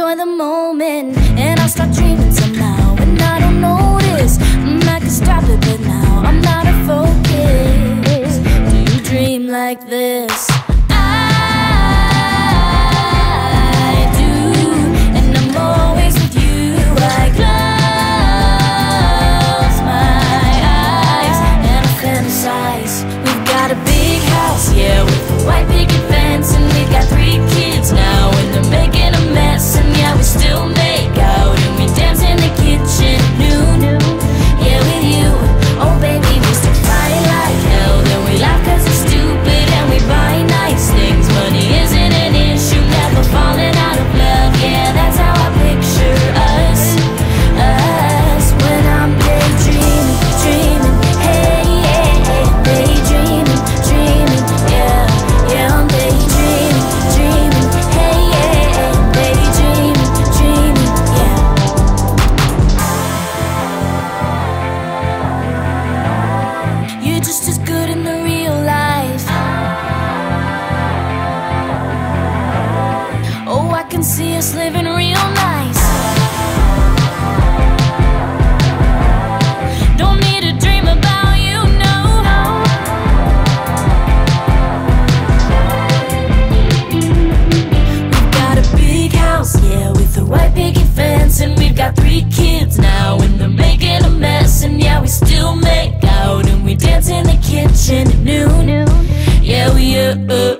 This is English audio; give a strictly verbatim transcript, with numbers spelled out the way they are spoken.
enjoy the moment, and I'll start dreaming somehow. And I don't notice, mm, I can stop it, but now I'm not a focus. Do you dream like this? I do, and I'm always with you. I close my eyes and I fantasize. We've got a big house, yeah, with a white picket fence, and we've got three kids now, and they're making a mess, and yeah, we still make out, and we dance in the kitchen, new, yeah, with you. Oh baby, we still fight like hell, then we laugh cause it's stupid, and we buy nice things. Money isn't an issue, never falling out of love, yeah, that's how I picture us, us, when I'm daydreaming, dreaming, hey, yeah, hey, daydreaming, dreaming, yeah, yeah, I'm daydreaming, dreaming, hey, yeah, hey, daydreaming, dreaming, yeah. You're just as good in the real life. Oh, I can see us living real nice. Don't need a dream about you, no. We've got a big house, yeah, with a white picket fence, and we've got three kids now, and they're making a mess, and yeah, we still make out, and we dance in the kitchen at noon. Yeah, we uh, uh